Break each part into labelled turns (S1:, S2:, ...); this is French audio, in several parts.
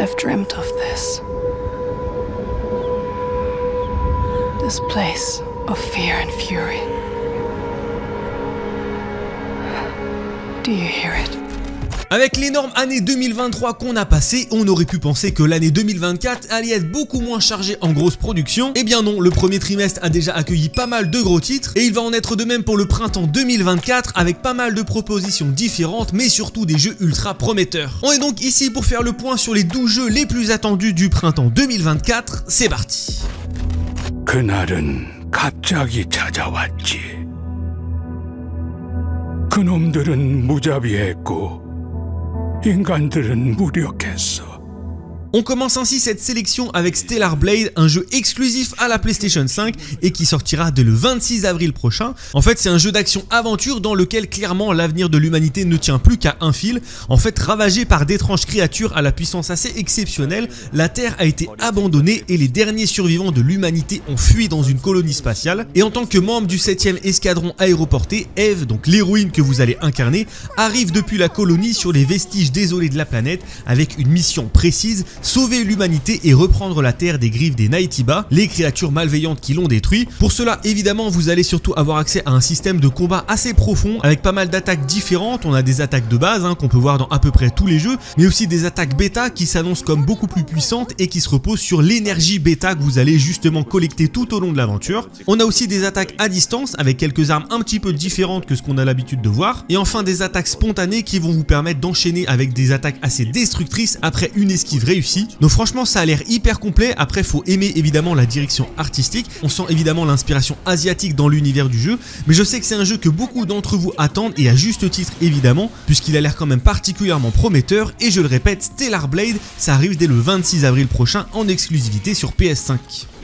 S1: I've dreamt of this. This place of fear and fury. Do you hear it?
S2: Avec l'énorme année 2023 qu'on a passée, on aurait pu penser que l'année 2024 allait être beaucoup moins chargée en grosse production. Eh bien non, le premier trimestre a déjà accueilli pas mal de gros titres et il va en être de même pour le printemps 2024 avec pas mal de propositions différentes mais surtout des jeux ultra prometteurs. On est donc ici pour faire le point sur les 12 jeux les plus attendus du printemps 2024. C'est parti.
S3: 그날은 갑자기 찾아왔지. 그놈들은 무자비했고 인간들은 무력했어.
S2: On commence ainsi cette sélection avec Stellar Blade, un jeu exclusif à la PlayStation 5 et qui sortira dès le 26 avril prochain. En fait, c'est un jeu d'action-aventure dans lequel clairement l'avenir de l'humanité ne tient plus qu'à un fil. En fait, ravagée par d'étranges créatures à la puissance assez exceptionnelle, la Terre a été abandonnée et les derniers survivants de l'humanité ont fui dans une colonie spatiale. Et en tant que membre du 7e escadron aéroporté, Eve, donc l'héroïne que vous allez incarner, arrive depuis la colonie sur les vestiges désolés de la planète avec une mission précise: sauver l'humanité et reprendre la Terre des griffes des Naytiba, les créatures malveillantes qui l'ont détruit. Pour cela, évidemment, vous allez surtout avoir accès à un système de combat assez profond avec pas mal d'attaques différentes. On a des attaques de base qu'on peut voir dans à peu près tous les jeux, mais aussi des attaques bêta qui s'annoncent comme beaucoup plus puissantes et qui se reposent sur l'énergie bêta que vous allez justement collecter tout au long de l'aventure. On a aussi des attaques à distance avec quelques armes un petit peu différentes que ce qu'on a l'habitude de voir. Et enfin des attaques spontanées qui vont vous permettre d'enchaîner avec des attaques assez destructrices après une esquive réussie. Donc franchement ça a l'air hyper complet. Après faut aimer évidemment la direction artistique, on sent évidemment l'inspiration asiatique dans l'univers du jeu, mais je sais que c'est un jeu que beaucoup d'entre vous attendent et à juste titre évidemment, puisqu'il a l'air quand même particulièrement prometteur. Et je le répète, Stellar Blade, ça arrive dès le 26 avril prochain en exclusivité sur PS5.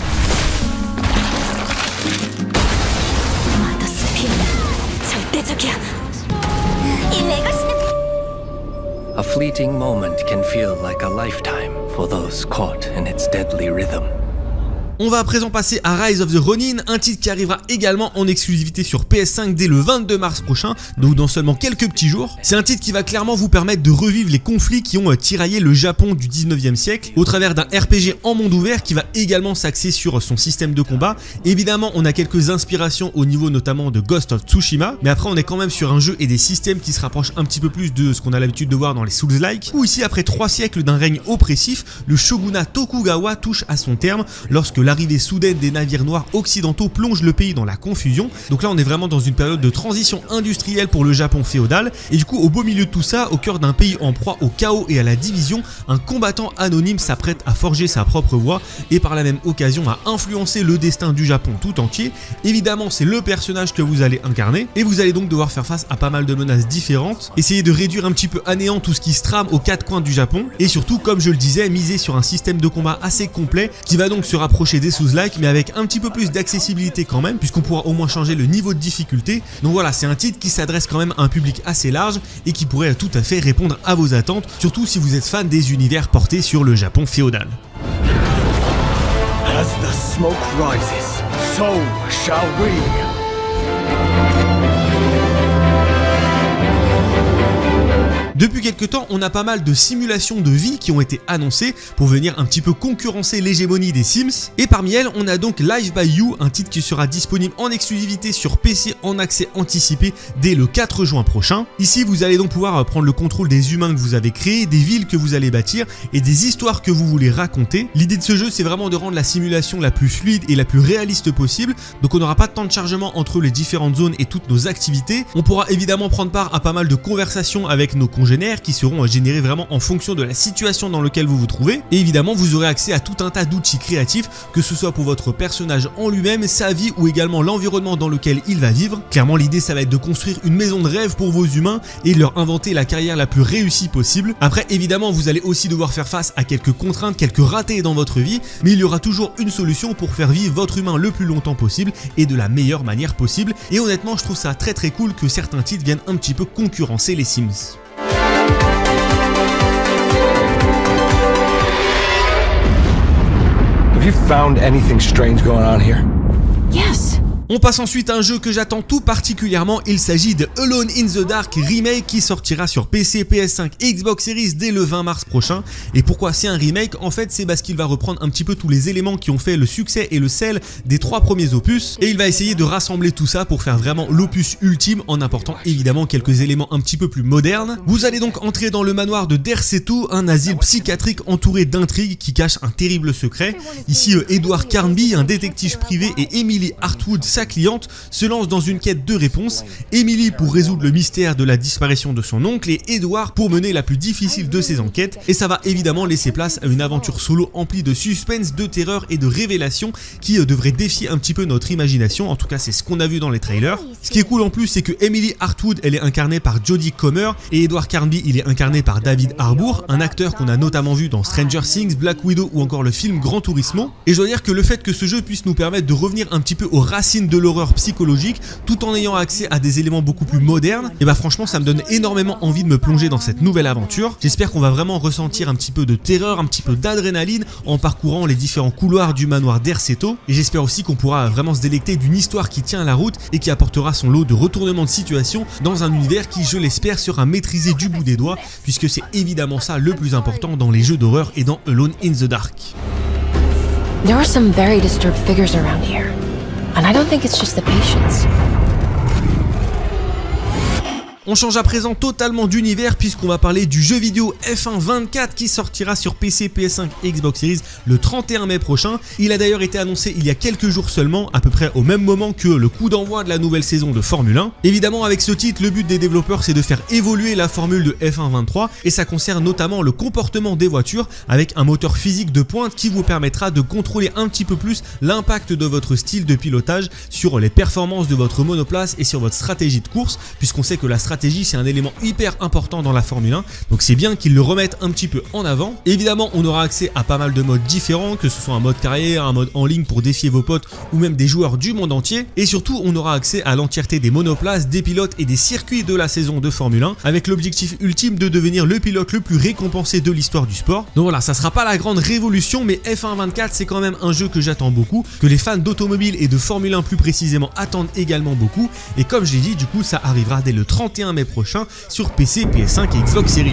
S4: A fleeting moment can feel like a lifetime for those caught in its deadly rhythm.
S2: On va à présent passer à Rise of the Ronin, un titre qui arrivera également en exclusivité sur PS5 dès le 22 mars prochain, donc dans seulement quelques petits jours. C'est un titre qui va clairement vous permettre de revivre les conflits qui ont tiraillé le Japon du 19e siècle au travers d'un RPG en monde ouvert qui va également s'axer sur son système de combat. Évidemment, on a quelques inspirations au niveau notamment de Ghost of Tsushima, mais après on est quand même sur un jeu et des systèmes qui se rapprochent un petit peu plus de ce qu'on a l'habitude de voir dans les Souls-like, où ici après 3 siècles d'un règne oppressif, le shogunat Tokugawa touche à son terme lorsque l'arrivée soudaine des navires noirs occidentaux plonge le pays dans la confusion. Donc là on est vraiment dans une période de transition industrielle pour le Japon féodal, et du coup au beau milieu de tout ça, au cœur d'un pays en proie au chaos et à la division, un combattant anonyme s'apprête à forger sa propre voie et par la même occasion à influencer le destin du Japon tout entier. Évidemment c'est le personnage que vous allez incarner et vous allez donc devoir faire face à pas mal de menaces différentes, essayer de réduire un petit peu à néant tout ce qui se trame aux 4 coins du Japon et surtout, comme je le disais, miser sur un système de combat assez complet qui va donc se rapprocher des Souls-like mais avec un petit peu plus d'accessibilité quand même, puisqu'on pourra au moins changer le niveau de difficulté. Donc voilà, c'est un titre qui s'adresse quand même à un public assez large et qui pourrait tout à fait répondre à vos attentes, surtout si vous êtes fan des univers portés sur le Japon féodal.
S3: As the smoke rises, so shall we.
S2: Depuis quelques temps, on a pas mal de simulations de vie qui ont été annoncées pour venir un petit peu concurrencer l'hégémonie des Sims. Et parmi elles, on a donc Live by You, un titre qui sera disponible en exclusivité sur PC en accès anticipé dès le 4 juin prochain. Ici, vous allez donc pouvoir prendre le contrôle des humains que vous avez créés, des villes que vous allez bâtir et des histoires que vous voulez raconter. L'idée de ce jeu, c'est vraiment de rendre la simulation la plus fluide et la plus réaliste possible. Donc on n'aura pas de temps de chargement entre les différentes zones et toutes nos activités. On pourra évidemment prendre part à pas mal de conversations avec nos congénères qui seront générés vraiment en fonction de la situation dans laquelle vous vous trouvez. Et évidemment, vous aurez accès à tout un tas d'outils créatifs, que ce soit pour votre personnage en lui-même, sa vie ou également l'environnement dans lequel il va vivre. Clairement, l'idée, ça va être de construire une maison de rêve pour vos humains et de leur inventer la carrière la plus réussie possible. Après, évidemment, vous allez aussi devoir faire face à quelques contraintes, quelques ratés dans votre vie, mais il y aura toujours une solution pour faire vivre votre humain le plus longtemps possible et de la meilleure manière possible. Et honnêtement, je trouve ça très cool que certains titres viennent un petit peu concurrencer les Sims.
S5: Have you found anything strange going on here?
S1: Yes,
S2: On passe ensuite à un jeu que j'attends tout particulièrement, il s'agit de Alone in the Dark Remake qui sortira sur PC, PS5 et Xbox Series dès le 20 mars prochain. Et pourquoi c'est un remake? En fait c'est parce qu'il va reprendre un petit peu tous les éléments qui ont fait le succès et le sel des 3 premiers opus, et il va essayer de rassembler tout ça pour faire vraiment l'opus ultime en apportant évidemment quelques éléments un petit peu plus modernes. Vous allez donc entrer dans le manoir de Derceto, un asile psychiatrique entouré d'intrigues qui cachent un terrible secret. Ici Edward Carnby, un détective privé, et Emily Hartwood, sa cliente, se lancent dans une quête de réponse. Emily pour résoudre le mystère de la disparition de son oncle et Edward pour mener la plus difficile de ses enquêtes, et ça va évidemment laisser place à une aventure solo emplie de suspense, de terreur et de révélations qui devrait défier un petit peu notre imagination. En tout cas c'est ce qu'on a vu dans les trailers. Ce qui est cool en plus c'est que Emily Hartwood elle est incarnée par Jodie Comer et Edward Carnby il est incarné par David Harbour, un acteur qu'on a notamment vu dans Stranger Things, Black Widow ou encore le film Gran Turismo. Et je dois dire que le fait que ce jeu puisse nous permettre de revenir un petit peu aux racines de l'horreur psychologique tout en ayant accès à des éléments beaucoup plus modernes, et bah franchement ça me donne énormément envie de me plonger dans cette nouvelle aventure. J'espère qu'on va vraiment ressentir un petit peu de terreur, un petit peu d'adrénaline en parcourant les différents couloirs du manoir Derceto, et j'espère aussi qu'on pourra vraiment se délecter d'une histoire qui tient la route et qui apportera son lot de retournements de situation dans un univers qui, je l'espère, sera maîtrisé du bout des doigts, puisque c'est évidemment ça le plus important dans les jeux d'horreur et dans Alone in the Dark.
S5: There are some very disturbed figures around here, and I don't think it's just the patients.
S2: On change à présent totalement d'univers puisqu'on va parler du jeu vidéo F1 24 qui sortira sur PC, PS5 et Xbox Series le 31 mai prochain. Il a d'ailleurs été annoncé il y a quelques jours seulement, à peu près au même moment que le coup d'envoi de la nouvelle saison de Formule 1. Évidemment avec ce titre, le but des développeurs c'est de faire évoluer la formule de F1 23 et ça concerne notamment le comportement des voitures avec un moteur physique de pointe qui vous permettra de contrôler un petit peu plus l'impact de votre style de pilotage sur les performances de votre monoplace et sur votre stratégie de course, puisqu'on sait que la stratégie c'est un élément hyper important dans la Formule 1, donc c'est bien qu'ils le remettent un petit peu en avant. Évidemment on aura accès à pas mal de modes différents, que ce soit un mode carrière, un mode en ligne pour défier vos potes ou même des joueurs du monde entier, et surtout on aura accès à l'entièreté des monoplaces, des pilotes et des circuits de la saison de Formule 1 avec l'objectif ultime de devenir le pilote le plus récompensé de l'histoire du sport. Donc voilà, ça sera pas la grande révolution, mais F1 24 c'est quand même un jeu que j'attends beaucoup, que les fans d'automobile et de Formule 1 plus précisément attendent également beaucoup, et comme je l'ai dit, du coup ça arrivera dès le 31 mai prochain sur PC, PS5 et Xbox Series.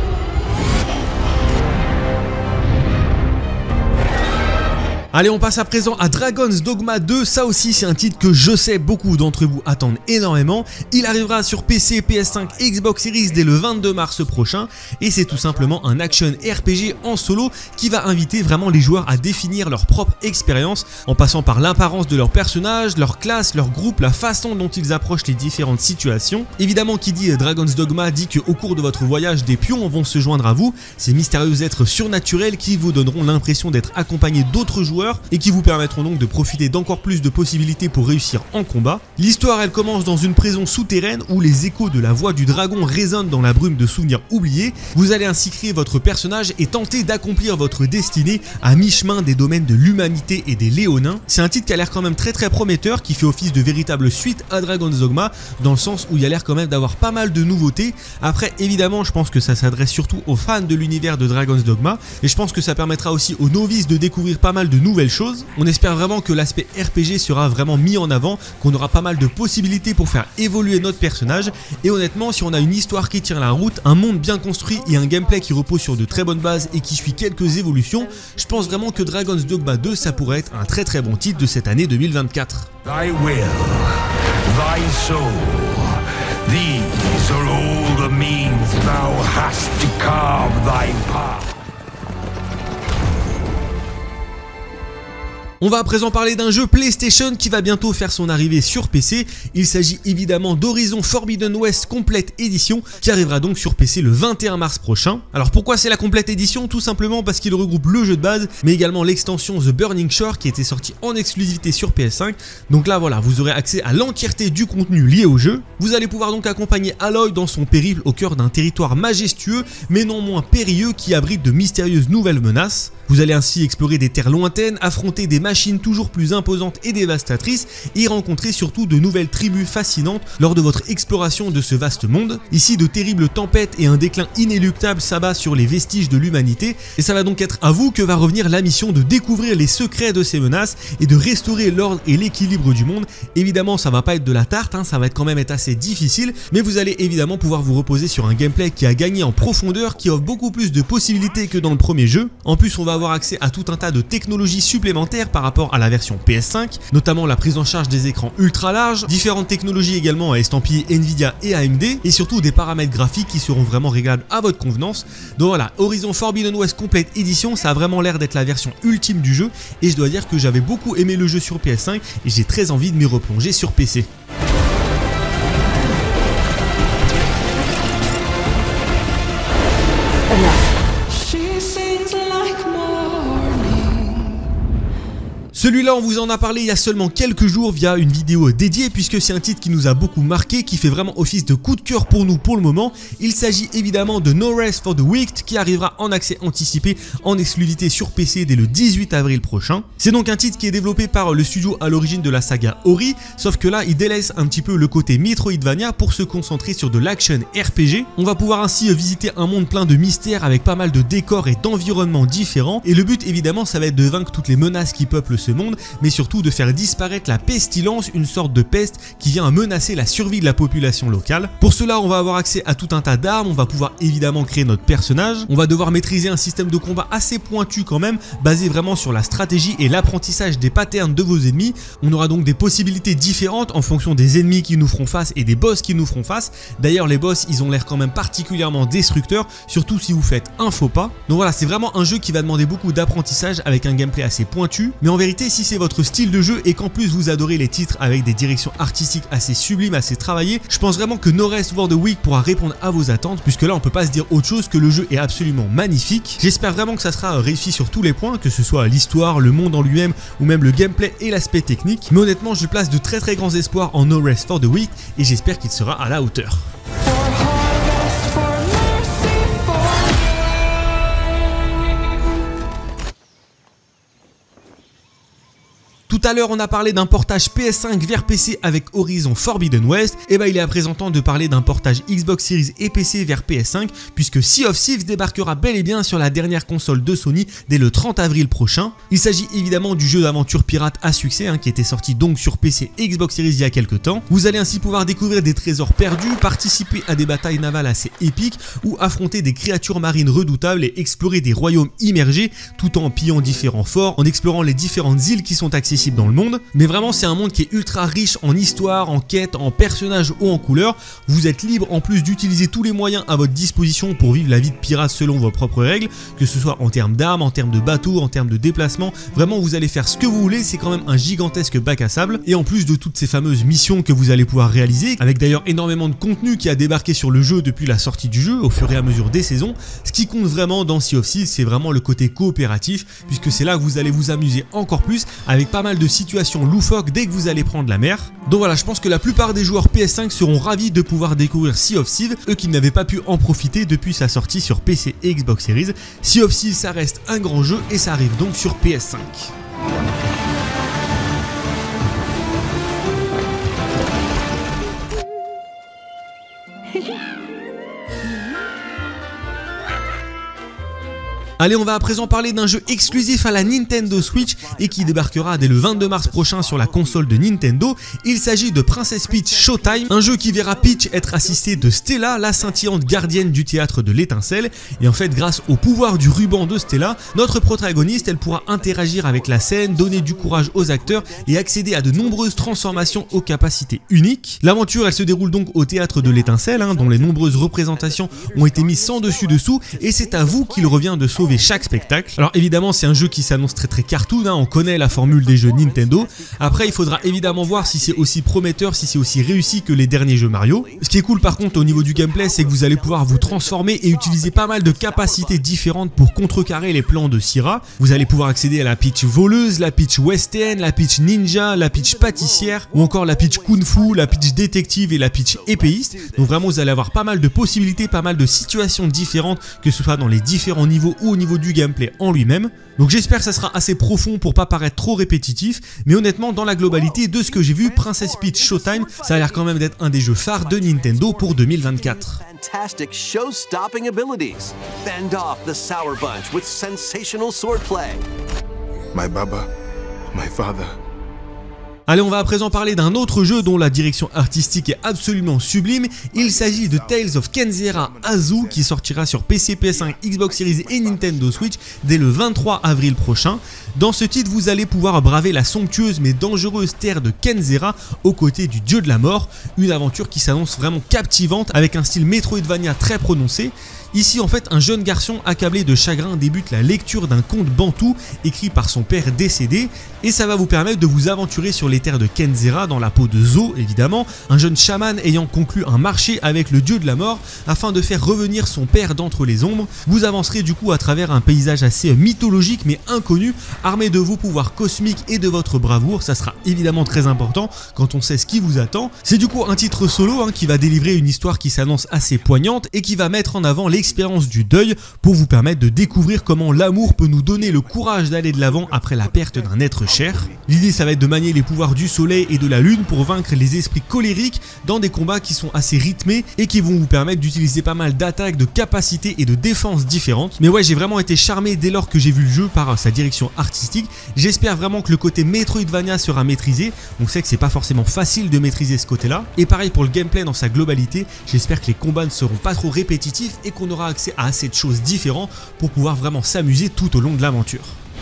S2: Allez, on passe à présent à Dragon's Dogma 2, ça aussi c'est un titre que je sais beaucoup d'entre vous attendent énormément. Il arrivera sur PC, PS5 et Xbox Series dès le 22 mars prochain, et c'est tout simplement un action RPG en solo qui va inviter vraiment les joueurs à définir leur propre expérience en passant par l'apparence de leurs personnages, leur classe, leur groupe, la façon dont ils approchent les différentes situations. Évidemment qui dit Dragon's Dogma dit qu'au cours de votre voyage des pions vont se joindre à vous, ces mystérieux êtres surnaturels qui vous donneront l'impression d'être accompagnés d'autres joueurs et qui vous permettront donc de profiter d'encore plus de possibilités pour réussir en combat. L'histoire elle commence dans une prison souterraine où les échos de la voix du dragon résonnent dans la brume de souvenirs oubliés. Vous allez ainsi créer votre personnage et tenter d'accomplir votre destinée à mi-chemin des domaines de l'humanité et des léonins. C'est un titre qui a l'air quand même très prometteur, qui fait office de véritable suite à Dragon's Dogma, dans le sens où il y a l'air quand même d'avoir pas mal de nouveautés. Après évidemment je pense que ça s'adresse surtout aux fans de l'univers de Dragon's Dogma, et je pense que ça permettra aussi aux novices de découvrir pas mal de nouvelles choses. On espère vraiment que l'aspect RPG sera vraiment mis en avant, qu'on aura pas mal de possibilités pour faire évoluer notre personnage, et honnêtement si on a une histoire qui tient la route, un monde bien construit et un gameplay qui repose sur de très bonnes bases et qui suit quelques évolutions, je pense vraiment que Dragon's Dogma 2 ça pourrait être un très bon titre de cette année 2024.
S3: Thy will, thy soul, these are all the means thou hast to carve thy path.
S2: On va à présent parler d'un jeu PlayStation qui va bientôt faire son arrivée sur PC. Il s'agit évidemment d'Horizon Forbidden West Complete Edition qui arrivera donc sur PC le 21 mars prochain. Alors pourquoi c'est la Complete Edition? Tout simplement parce qu'il regroupe le jeu de base mais également l'extension The Burning Shore qui était sortie en exclusivité sur PS5. Donc là voilà, vous aurez accès à l'entièreté du contenu lié au jeu. Vous allez pouvoir donc accompagner Aloy dans son périple au cœur d'un territoire majestueux mais non moins périlleux qui abrite de mystérieuses nouvelles menaces. Vous allez ainsi explorer des terres lointaines, affronter des machines toujours plus imposantes et dévastatrices et rencontrer surtout de nouvelles tribus fascinantes lors de votre exploration de ce vaste monde. Ici, de terribles tempêtes et un déclin inéluctable s'abattent sur les vestiges de l'humanité et ça va donc être à vous que va revenir la mission de découvrir les secrets de ces menaces et de restaurer l'ordre et l'équilibre du monde. Évidemment, ça va pas être de la tarte, ça va quand même être assez difficile, mais vous allez évidemment pouvoir vous reposer sur un gameplay qui a gagné en profondeur, qui offre beaucoup plus de possibilités que dans le premier jeu. En plus, on va avoir accès à tout un tas de technologies supplémentaires par rapport à la version PS5, notamment la prise en charge des écrans ultra larges, différentes technologies également à estampiller Nvidia et AMD, et surtout des paramètres graphiques qui seront vraiment réglables à votre convenance. Donc voilà, Horizon Forbidden West Complete Edition, ça a vraiment l'air d'être la version ultime du jeu, et je dois dire que j'avais beaucoup aimé le jeu sur PS5 et j'ai très envie de m'y replonger sur PC. Celui-là, on vous en a parlé il y a seulement quelques jours via une vidéo dédiée puisque c'est un titre qui nous a beaucoup marqué, qui fait vraiment office de coup de cœur pour nous pour le moment. Il s'agit évidemment de No Rest for the Wicked qui arrivera en accès anticipé en exclusivité sur PC dès le 18 avril prochain. C'est donc un titre qui est développé par le studio à l'origine de la saga Ori, sauf que là il délaisse un petit peu le côté Metroidvania pour se concentrer sur de l'action RPG. On va pouvoir ainsi visiter un monde plein de mystères avec pas mal de décors et d'environnements différents et le but évidemment ça va être de vaincre toutes les menaces qui peuplent ce monde, mais surtout de faire disparaître la pestilence, une sorte de peste qui vient menacer la survie de la population locale. Pour cela, on va avoir accès à tout un tas d'armes, on va pouvoir évidemment créer notre personnage, on va devoir maîtriser un système de combat assez pointu quand même, basé vraiment sur la stratégie et l'apprentissage des patterns de vos ennemis. On aura donc des possibilités différentes en fonction des ennemis qui nous feront face et des boss qui nous feront face. D'ailleurs, les boss, ils ont l'air quand même particulièrement destructeurs, surtout si vous faites un faux pas. Donc voilà, c'est vraiment un jeu qui va demander beaucoup d'apprentissage avec un gameplay assez pointu, mais en vérité, si c'est votre style de jeu et qu'en plus vous adorez les titres avec des directions artistiques assez sublimes, assez travaillées, je pense vraiment que No Rest for the Wicked pourra répondre à vos attentes, puisque là on peut pas se dire autre chose que le jeu est absolument magnifique. J'espère vraiment que ça sera réussi sur tous les points, que ce soit l'histoire, le monde en lui-même ou même le gameplay et l'aspect technique, mais honnêtement je place de très grands espoirs en No Rest for the Wicked et j'espère qu'il sera à la hauteur. Tout à l'heure, on a parlé d'un portage PS5 vers PC avec Horizon Forbidden West, et bah il est à présent temps de parler d'un portage Xbox Series et PC vers PS5, puisque Sea of Thieves débarquera bel et bien sur la dernière console de Sony dès le 30 avril prochain. Il s'agit évidemment du jeu d'aventure pirate à succès, qui était sorti donc sur PC et Xbox Series il y a quelques temps. Vous allez ainsi pouvoir découvrir des trésors perdus, participer à des batailles navales assez épiques, ou affronter des créatures marines redoutables et explorer des royaumes immergés, tout en pillant différents forts, en explorant les différentes îles qui sont accessibles dans le monde. Mais vraiment c'est un monde qui est ultra riche en histoire, en quêtes, en personnages ou en couleurs. Vous êtes libre en plus d'utiliser tous les moyens à votre disposition pour vivre la vie de pirate selon vos propres règles, que ce soit en termes d'armes, en termes de bateaux, en termes de déplacement. Vraiment vous allez faire ce que vous voulez, c'est quand même un gigantesque bac à sable. Et en plus de toutes ces fameuses missions que vous allez pouvoir réaliser, avec d'ailleurs énormément de contenu qui a débarqué sur le jeu depuis la sortie du jeu au fur et à mesure des saisons, ce qui compte vraiment dans Sea of Thieves c'est vraiment le côté coopératif, puisque c'est là que vous allez vous amuser encore plus avec pas mal de situations loufoques dès que vous allez prendre la mer. Donc voilà, je pense que la plupart des joueurs PS5 seront ravis de pouvoir découvrir Sea of Thieves, eux qui n'avaient pas pu en profiter depuis sa sortie sur PC et Xbox Series. Sea of Thieves ça reste un grand jeu et ça arrive donc sur PS5. Allez, on va à présent parler d'un jeu exclusif à la Nintendo Switch et qui débarquera dès le 22 mars prochain sur la console de Nintendo. Il s'agit de Princess Peach Showtime, un jeu qui verra Peach être assistée de Stella, la scintillante gardienne du théâtre de l'étincelle. Et en fait, grâce au pouvoir du ruban de Stella, notre protagoniste, elle pourra interagir avec la scène, donner du courage aux acteurs et accéder à de nombreuses transformations aux capacités uniques. L'aventure, elle se déroule donc au théâtre de l'étincelle, dont les nombreuses représentations ont été mises sans dessus dessous, et c'est à vous qu'il revient de sauver chaque spectacle. Alors évidemment c'est un jeu qui s'annonce très cartoon, on connaît la formule des jeux Nintendo. Après il faudra évidemment voir si c'est aussi prometteur, si c'est aussi réussi que les derniers jeux Mario. Ce qui est cool par contre au niveau du gameplay, c'est que vous allez pouvoir vous transformer et utiliser pas mal de capacités différentes pour contrecarrer les plans de Syrah. Vous allez pouvoir accéder à la Peach voleuse, la Peach western, la Peach ninja, la Peach pâtissière ou encore la Peach kung fu, la Peach détective et la Peach épéiste. Donc vraiment vous allez avoir pas mal de possibilités, pas mal de situations différentes, que ce soit dans les différents niveaux ou au niveau du gameplay en lui-même. Donc j'espère que ça sera assez profond pour pas paraître trop répétitif, mais honnêtement dans la globalité de ce que j'ai vu, Princess Peach Showtime, ça a l'air quand même d'être un des jeux phares de Nintendo pour 2024.
S6: Fantastic show-stopping abilities. Fend off the Sour Bunch with sensational swordplay.
S7: My Baba, my father.
S2: Allez, on va à présent parler d'un autre jeu dont la direction artistique est absolument sublime. Il s'agit de Tales of Kenzera Azu qui sortira sur PC, PS5, Xbox Series et Nintendo Switch dès le 23 avril prochain. Dans ce titre, vous allez pouvoir braver la somptueuse mais dangereuse terre de Kenzera aux côtés du dieu de la mort. Une aventure qui s'annonce vraiment captivante avec un style Metroidvania très prononcé. Ici en fait un jeune garçon accablé de chagrin débute la lecture d'un conte bantou écrit par son père décédé et ça va vous permettre de vous aventurer sur les terres de Kenzera dans la peau de Zo évidemment, un jeune chaman ayant conclu un marché avec le dieu de la mort afin de faire revenir son père d'entre les ombres. Vous avancerez du coup à travers un paysage assez mythologique mais inconnu, armé de vos pouvoirs cosmiques et de votre bravoure, ça sera évidemment très important quand on sait ce qui vous attend. C'est du coup un titre solo qui va délivrer une histoire qui s'annonce assez poignante et qui va mettre en avant l'expérience du deuil pour vous permettre de découvrir comment l'amour peut nous donner le courage d'aller de l'avant après la perte d'un être cher. L'idée ça va être de manier les pouvoirs du soleil et de la lune pour vaincre les esprits colériques dans des combats qui sont assez rythmés et qui vont vous permettre d'utiliser pas mal d'attaques, de capacités et de défenses différentes. Mais ouais, j'ai vraiment été charmé dès lors que j'ai vu le jeu par sa direction artistique. J'espère vraiment que le côté Metroidvania sera maîtrisé. On sait que c'est pas forcément facile de maîtriser ce côté là. Et pareil pour le gameplay dans sa globalité, j'espère que les combats ne seront pas trop répétitifs et qu'on aura accès à assez de choses différentes pour pouvoir vraiment s'amuser tout au long de l'aventure.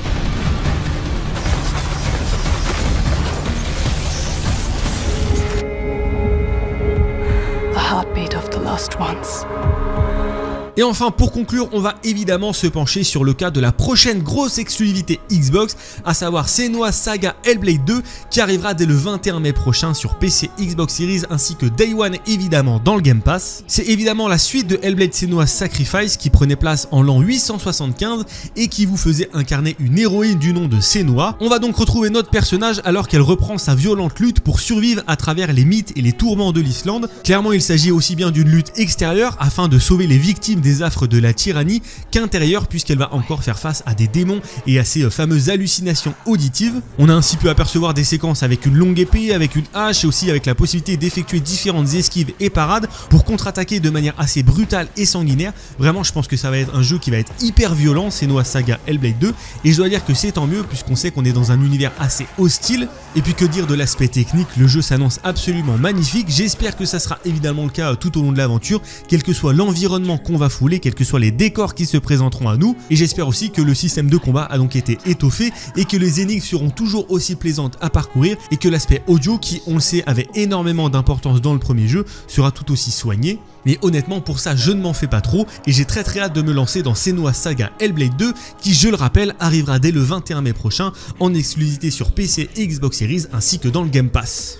S1: The heartbeat of the lost ones.
S2: Et enfin pour conclure, on va évidemment se pencher sur le cas de la prochaine grosse exclusivité Xbox, à savoir Senua's Saga Hellblade 2 qui arrivera dès le 21 mai prochain sur PC, Xbox Series ainsi que Day One évidemment dans le Game Pass. C'est évidemment la suite de Hellblade Senua's Sacrifice qui prenait place en l'an 875 et qui vous faisait incarner une héroïne du nom de Senua. On va donc retrouver notre personnage alors qu'elle reprend sa violente lutte pour survivre à travers les mythes et les tourments de l'Islande. Clairement il s'agit aussi bien d'une lutte extérieure afin de sauver les victimes des affres de la tyrannie qu'intérieure puisqu'elle va encore faire face à des démons et à ces fameuses hallucinations auditives. On a ainsi pu apercevoir des séquences avec une longue épée, avec une hache et aussi avec la possibilité d'effectuer différentes esquives et parades pour contre-attaquer de manière assez brutale et sanguinaire. Vraiment je pense que ça va être un jeu qui va être hyper violent, Senua's Saga Hellblade 2, et je dois dire que c'est tant mieux puisqu'on sait qu'on est dans un univers assez hostile. Et puis que dire de l'aspect technique, le jeu s'annonce absolument magnifique. J'espère que ça sera évidemment le cas tout au long de l'aventure, quel que soit l'environnement qu'on va fouler, quels que soient les décors qui se présenteront à nous. Et j'espère aussi que le système de combat a donc été étoffé et que les énigmes seront toujours aussi plaisantes à parcourir et que l'aspect audio, qui on le sait avait énormément d'importance dans le premier jeu, sera tout aussi soigné. Mais honnêtement pour ça je ne m'en fais pas trop et j'ai très hâte de me lancer dans Senua's Saga Hellblade 2 qui, je le rappelle, arrivera dès le 21 mai prochain en exclusivité sur PC et Xbox Series ainsi que dans le Game Pass.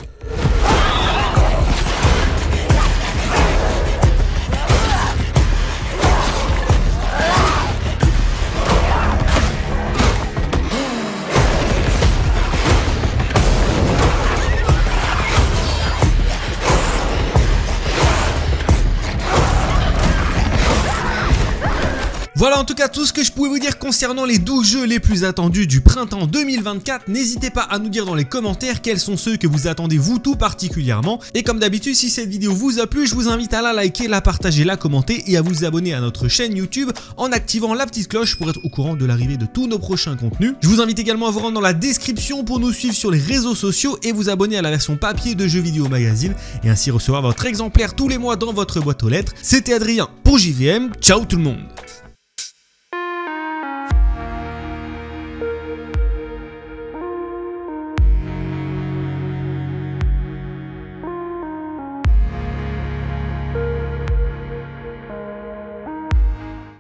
S2: Voilà en tout cas tout ce que je pouvais vous dire concernant les 12 jeux les plus attendus du printemps 2024. N'hésitez pas à nous dire dans les commentaires quels sont ceux que vous attendez vous tout particulièrement. Et comme d'habitude, si cette vidéo vous a plu, je vous invite à la liker, la partager, la commenter et à vous abonner à notre chaîne YouTube en activant la petite cloche pour être au courant de l'arrivée de tous nos prochains contenus. Je vous invite également à vous rendre dans la description pour nous suivre sur les réseaux sociaux et vous abonner à la version papier de Jeux Vidéo Magazine et ainsi recevoir votre exemplaire tous les mois dans votre boîte aux lettres. C'était Adrien pour JVM, ciao tout le monde.